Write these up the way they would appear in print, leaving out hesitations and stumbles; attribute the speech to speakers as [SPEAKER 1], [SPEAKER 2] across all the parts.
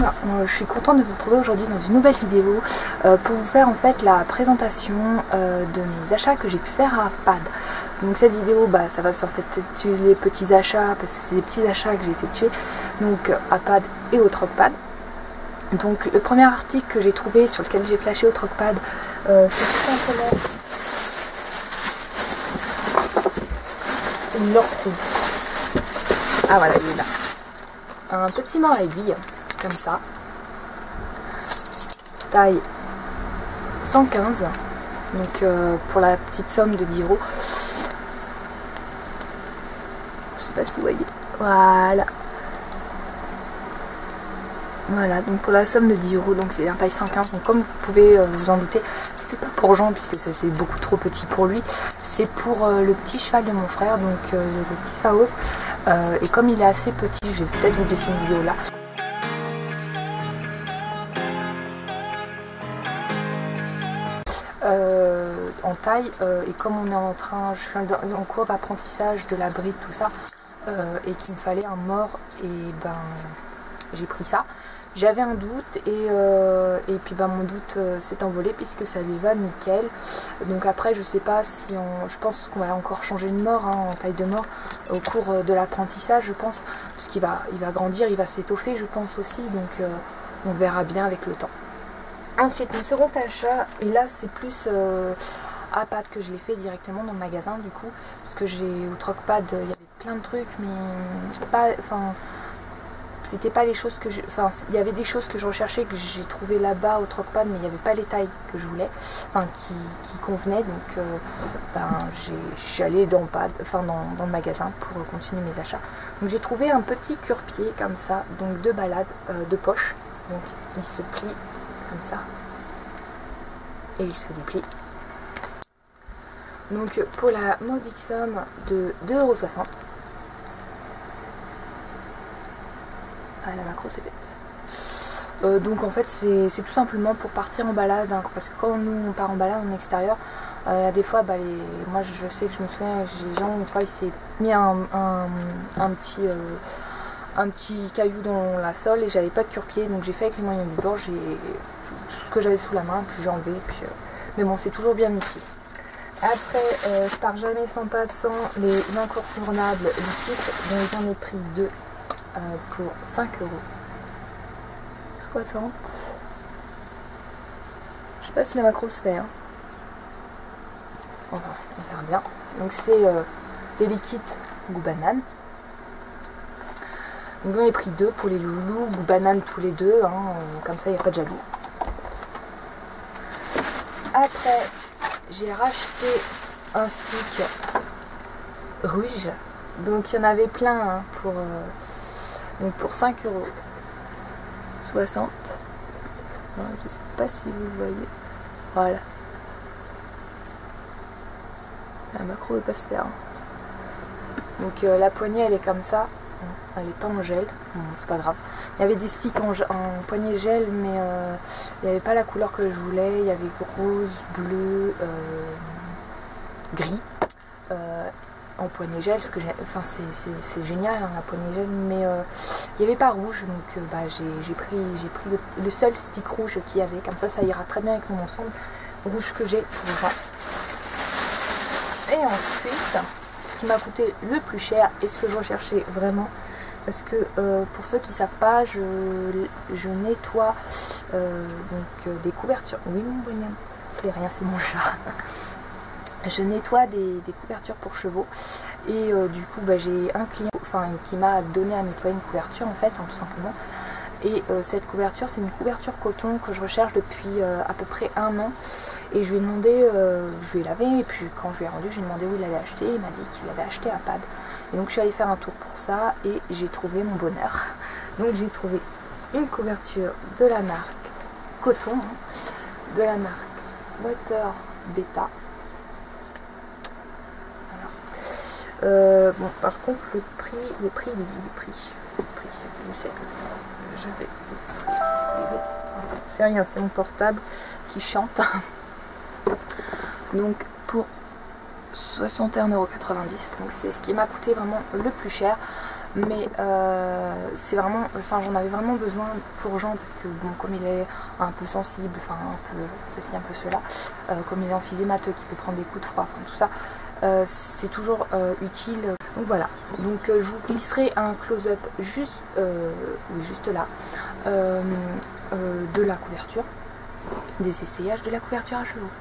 [SPEAKER 1] voilà, je suis contente de vous retrouver aujourd'hui dans une nouvelle vidéo pour vous faire en fait la présentation de mes achats que j'ai pu faire à Pad. Donc cette vidéo, ça va s'intituler les petits achats parce que c'est des petits achats que j'ai effectués donc à Pad et au Troc-Pad. Donc le premier article que j'ai trouvé sur lequel j'ai flashé au Troc-Pad, c'est tout simplement une Lorpro. Ah voilà, il est là. Un petit mort à aiguille, comme ça. Taille 115. Donc pour la petite somme de 10 €. Je sais pas si vous voyez. Voilà. Voilà, donc pour la somme de 10 €, donc c'est un taille 115. Donc comme vous pouvez vous en douter, c'est pas pour Jean puisque c'est beaucoup trop petit pour lui. C'est pour le petit cheval de mon frère, donc le petit Faos. Et comme il est assez petit, je vais peut-être vous laisser une vidéo là. En taille, et comme on est je suis en cours d'apprentissage de la bride, tout ça, et qu'il me fallait un mort, et j'ai pris ça. J'avais un doute et puis mon doute s'est envolé puisque ça lui va nickel. Donc après je sais pas si je pense qu'on va encore changer de mort en taille de mort au cours de l'apprentissage, je pense, parce qu'il il va grandir, il va s'étoffer je pense aussi, donc on verra bien avec le temps. Ensuite mon second achat, et là c'est plus à Pad que je l'ai fait directement dans le magasin du coup, parce que au Troc-Pad il y avait plein de trucs mais c'était pas les choses que il y avait des choses que je recherchais que j'ai trouvé là-bas au Troc-Pad, mais il n'y avait pas les tailles que je voulais, qui convenaient, donc je suis allée dans le magasin pour continuer mes achats. Donc j'ai trouvé un petit cure-pied comme ça, donc de balade, de poche, donc il se plie comme ça et il se déplie. Donc pour la modique somme de 2,60 €. Ah, la macro c'est bête. Donc en fait c'est tout simplement pour partir en balade, hein, parce que quand nous on part en balade en extérieur, des fois moi je sais que je me souviens, j'ai gens une fois il s'est mis un petit caillou dans la sole et j'avais pas de cure-pied, donc j'ai fait avec les moyens du bord, j'ai tout ce que j'avais sous la main, puis j'ai enlevé, puis mais bon c'est toujours bien utile. Après je pars jamais sans Pad sans les incontournables liquides, donc j'en ai pris 2 pour 5 €. 60. Je sais pas si la macro se fait, hein. Enfin, on verra bien. Donc c'est des liquides goût banane. Donc j'en ai pris 2 pour les loulous, goût banane tous les deux, hein, comme ça il n'y a pas de jaloux. Après j'ai racheté un stick rouge. Donc il y en avait plein, hein, donc pour 5,60 €. Je sais pas si vous le voyez. Voilà. La macro ne veut pas se faire. Donc la poignée elle est comme ça. Elle n'est pas en gel. Bon, c'est pas grave. Il y avait des sticks en poignée gel, mais il n'y avait pas la couleur que je voulais. Il y avait rose, bleu, gris. En poignée gel, parce que c'est génial, hein, la poignée gel, mais il n'y avait pas rouge, donc j'ai pris le seul stick rouge qu'il y avait, comme ça ira très bien avec mon ensemble rouge que j'ai pour moi. Et ensuite, ce qui m'a coûté le plus cher et ce que je recherchais vraiment, parce que pour ceux qui ne savent pas, je nettoie des couvertures. Oui mon bonhomme, c'est rien, c'est mon chat. Je nettoie des couvertures pour chevaux et du coup j'ai un client qui m'a donné à nettoyer une couverture en fait, hein, tout simplement. Et cette couverture c'est une couverture coton que je recherche depuis à peu près 1 an, et je lui ai demandé, je lui ai lavé, et puis quand je lui ai rendu, j'ai demandé où il l'avait acheté, il m'a dit qu'il l'avait acheté à Pad. Et donc je suis allée faire un tour pour ça et j'ai trouvé mon bonheur. Donc j'ai trouvé une couverture de la marque coton, hein, de la marque Water Beta. Bon, par contre le prix, je sais que j'avais le prix, c'est rien, c'est mon portable qui chante. Donc pour 61,90 €, donc c'est ce qui m'a coûté vraiment le plus cher. mais c'est vraiment, enfin j'en avais vraiment besoin pour Jean parce que bon, comme il est un peu sensible, enfin un peu ceci, un peu cela, comme il est emphysémateux, qui peut prendre des coups de froid, enfin tout ça, c'est toujours utile. Donc voilà, donc je vous glisserai un close-up juste, oui, juste là, de la couverture, des essayages de la couverture à chevaux.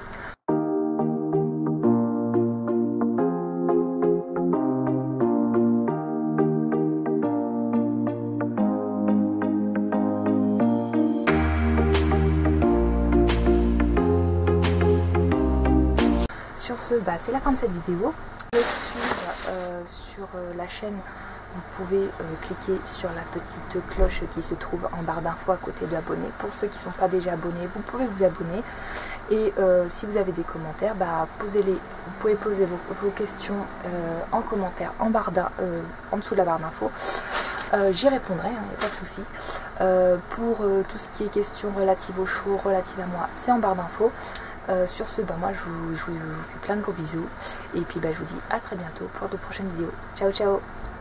[SPEAKER 1] Sur ce, c'est la fin de cette vidéo. Pour me suivre sur la chaîne, vous pouvez cliquer sur la petite cloche qui se trouve en barre d'infos à côté de abonner. Pour ceux qui ne sont pas déjà abonnés, vous pouvez vous abonner. Et si vous avez des commentaires, posez-les. Vous pouvez poser vos questions en commentaire en dessous de la barre d'infos. J'y répondrai, il n'y a pas de souci. Pour tout ce qui est questions relatives aux chevaux, relatives à moi, c'est en barre d'infos. Sur ce, moi je vous fais plein de gros bisous. Et puis je vous dis à très bientôt pour de prochaines vidéos. Ciao ciao.